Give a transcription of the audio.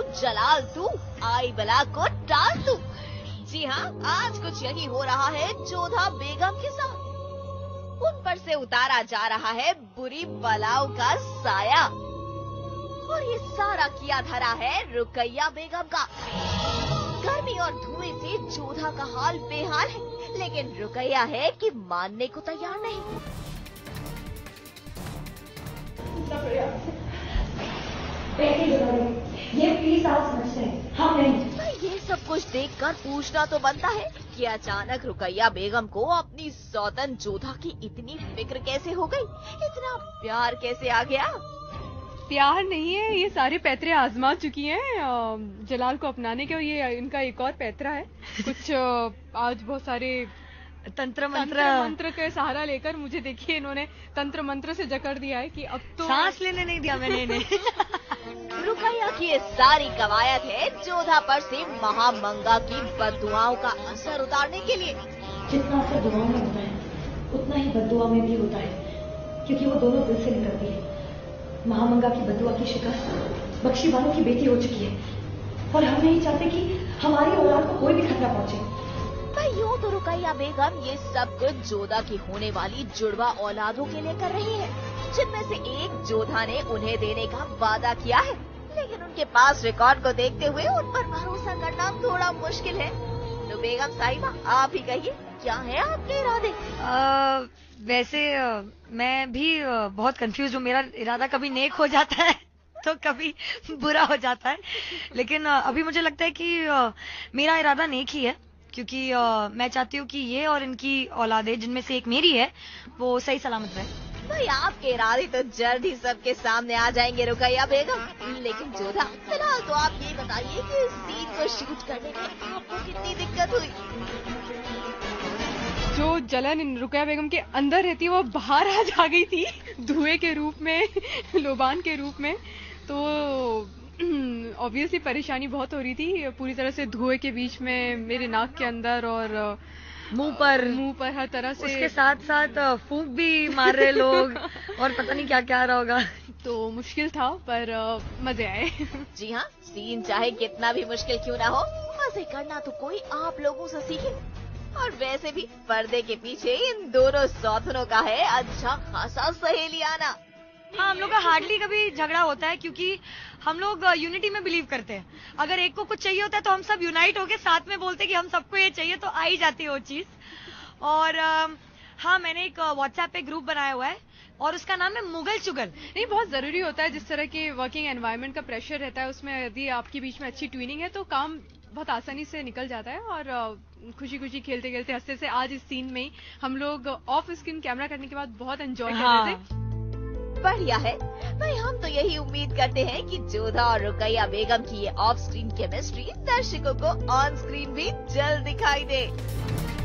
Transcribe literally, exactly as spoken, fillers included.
जलाल तू, आई बला को टाल तू। जी हाँ, आज कुछ यही हो रहा है जोधा बेगम के साथ। उन पर से उतारा जा रहा है बुरी बलाओं का साया, और ये सारा किया धरा है रुकैया बेगम का। गर्मी और धुएं से जोधा का हाल बेहाल है, लेकिन रुकैया है कि मानने को तैयार नहीं। ये प्लीज आप समझते हैं, हम नहीं। ये सब कुछ देखकर पूछना तो बनता है कि अचानक रुकैया बेगम को अपनी सौतन जोधा की इतनी फिक्र कैसे हो गई, इतना प्यार कैसे आ गया। प्यार नहीं है, ये सारे पैतरे आजमा चुकी हैं जलाल को अपनाने के। ये इनका एक और पैतरा है। कुछ आज बहुत सारे तंत्र मंत्र मंत्र के सहारा लेकर मुझे देखिए इन्होंने तंत्र मंत्र से जकड़ दिया है कि अब तो सांस लेने नहीं दिया मैंने इन्हें। रुकैया की ये सारी कवायद है जोधा पर से महामंगा की बद्दुआओं का असर उतारने के लिए। जितना असर दुआओं में होता है उतना ही बद्दुआ में भी होता है, क्योंकि वो दोनों दिल से निकलती है। महामंगा की बद्दुआ की शिकस्त बख्शी बानो की बेटी हो चुकी है, और हम नहीं चाहते कि हमारी औलाद को कोई भी खतरा पहुंचे। यूं तो रुकैया बेगम ये सब कुछ जोधा की होने वाली जुड़वा औलादों के लिए कर रही है, जिनमें से एक जोधा ने उन्हें देने का वादा किया है, लेकिन उनके पास रिकॉर्ड को देखते हुए उन पर भरोसा करना थोड़ा मुश्किल है। तो बेगम साहिबा, आप ही कहिए, क्या है आपके इरादे? आ, वैसे आ, मैं भी आ, बहुत कंफ्यूज हूँ। मेरा इरादा कभी नेक हो जाता है तो कभी बुरा हो जाता है, लेकिन आ, अभी मुझे लगता है कि आ, मेरा इरादा नेक ही है, क्योंकि आ, मैं चाहती हूँ कि ये और इनकी औलादें, जिनमें से एक मेरी है, वो सही सलामत रहे। भाई आपके इरादे तो जल्द ही सबके सामने आ जाएंगे रुकैया बेगम, लेकिन जोधा, फिलहाल तो आप ये बताइए कि इस सीन को शूट करने में आपको कितनी दिक्कत हुई? जो जलन रुकैया बेगम के अंदर रहती है वो बाहर आज आ गई थी, धुएं के रूप में, लोबान के रूप में। तो ऑब्वियसली परेशानी बहुत हो रही थी, पूरी तरह से धुएं के बीच में, मेरे नाक के अंदर और मुंह पर मुंह पर हर तरह से। उसके साथ साथ फूंक भी मार रहे लोग और पता नहीं क्या क्या आ रहा होगा। तो मुश्किल था, पर मजे आए। जी हाँ, सीन चाहे कितना भी मुश्किल क्यों ना हो, मजे करना तो कोई आप लोगों से सीखे। और वैसे भी पर्दे के पीछे इन दोनों सौतनों का है अच्छा खासा सहेलियाना। हाँ, हम लोग का हार्डली कभी झगड़ा होता है, क्योंकि हम लोग यूनिटी में बिलीव करते हैं। अगर एक को कुछ चाहिए होता है तो हम सब यूनाइट होके साथ में बोलते हैं कि हम सबको ये चाहिए, तो आ ही जाती है वो चीज। और हाँ, मैंने एक व्हाट्सएप पे ग्रुप बनाया हुआ है और उसका नाम है मुगल चुगल। नहीं, बहुत जरूरी होता है, जिस तरह के वर्किंग एनवायरनमेंट का प्रेशर रहता है, उसमें यदि आपके बीच में अच्छी ट्यूनिंग है तो काम बहुत आसानी से निकल जाता है। और खुशी खुशी खेलते खेलते हंसते से आज इस सीन में हम लोग ऑफ स्क्रीन कैमरा करने के बाद बहुत एंजॉय कर रहे थे। बढ़िया है भाई, हम तो यही उम्मीद करते हैं कि जोधा और रुकैया बेगम की ये ऑफ स्क्रीन केमिस्ट्री दर्शकों को ऑन स्क्रीन भी जल्द दिखाई दे।